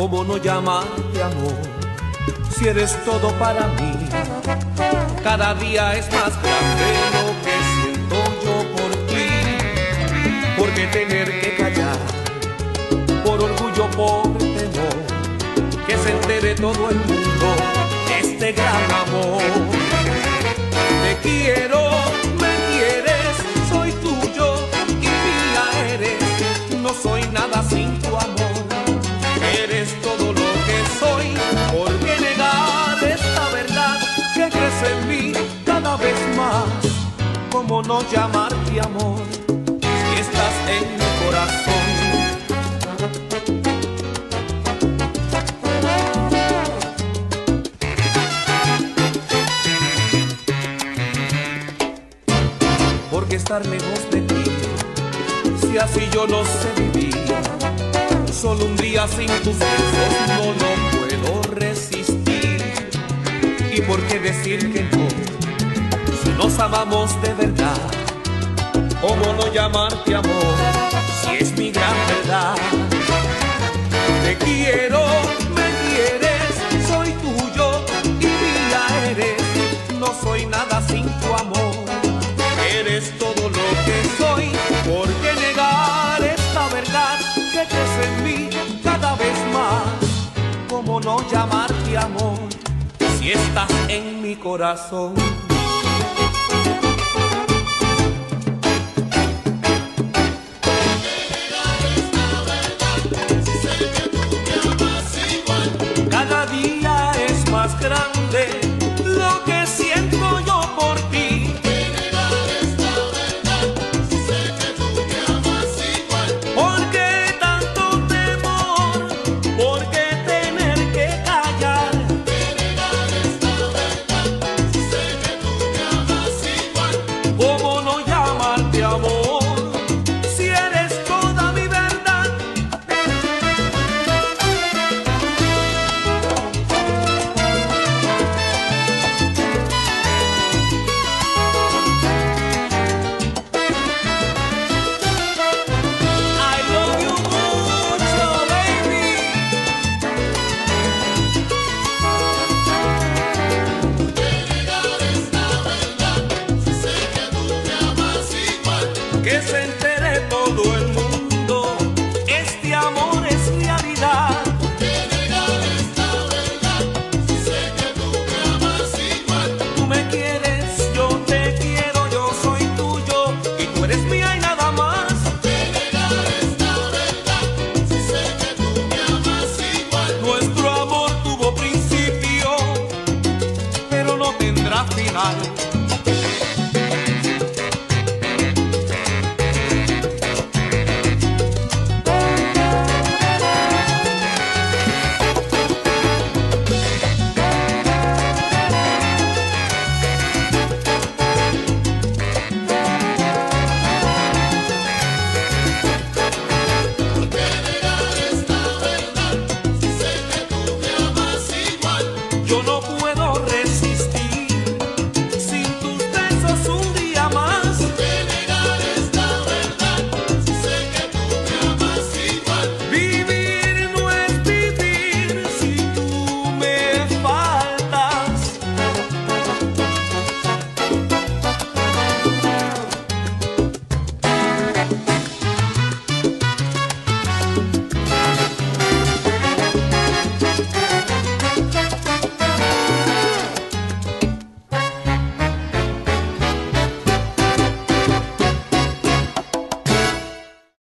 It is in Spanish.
¿Cómo no llamarte amor? Si eres todo para mí. Cada día es más grande lo que siento yo por ti. ¿Por qué tener que callar? Por orgullo, por temor, que se entere todo el mundo de este gran amor. Te quiero, me quieres, soy tuyo y mía eres. No soy nada sin tu amor. Eres todo lo que soy. ¿Por qué negar esta verdad que crece en mí cada vez más? ¿Cómo no llamarte amor si estás en mi corazón? ¿Por qué estar lejos de ti si así yo no sé vivir? Solo un día sin tus besos no lo puedo resistir. ¿Y por qué decir que no si nos amamos de verdad? ¿Cómo no llamarte amor si es mi gran verdad? Te quiero, me quieres, soy tuyo y mía eres. No soy nada sin tu amor. Eres todo lo que soy. ¿Por qué negar esta verdad que crece en mí cada vez más? ¿Cómo no llamarte amor si estás en mi corazón? Cada día es más grande lo que siento yo por ti. Que se